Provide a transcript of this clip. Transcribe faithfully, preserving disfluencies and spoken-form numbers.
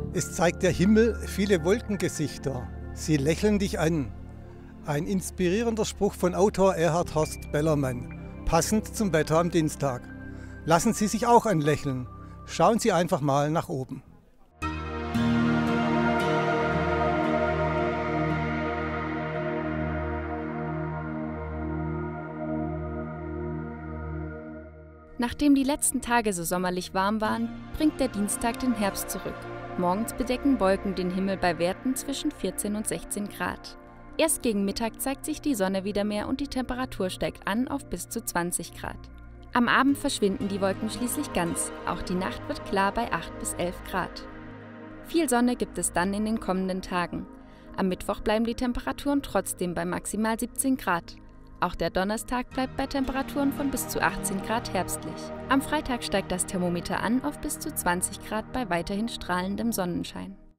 Es zeigt der Himmel viele Wolkengesichter. Sie lächeln dich an. Ein inspirierender Spruch von Autor Erhard Horst Bellermann. Passend zum Wetter am Dienstag. Lassen Sie sich auch anlächeln. Schauen Sie einfach mal nach oben. Nachdem die letzten Tage so sommerlich warm waren, bringt der Dienstag den Herbst zurück. Morgens bedecken Wolken den Himmel bei Werten zwischen vierzehn und sechzehn Grad. Erst gegen Mittag zeigt sich die Sonne wieder mehr und die Temperatur steigt an auf bis zu zwanzig Grad. Am Abend verschwinden die Wolken schließlich ganz. Auch die Nacht wird klar bei acht bis elf Grad. Viel Sonne gibt es dann in den kommenden Tagen. Am Mittwoch bleiben die Temperaturen trotzdem bei maximal siebzehn Grad. Auch der Donnerstag bleibt bei Temperaturen von bis zu achtzehn Grad herbstlich. Am Freitag steigt das Thermometer an auf bis zu zwanzig Grad bei weiterhin strahlendem Sonnenschein.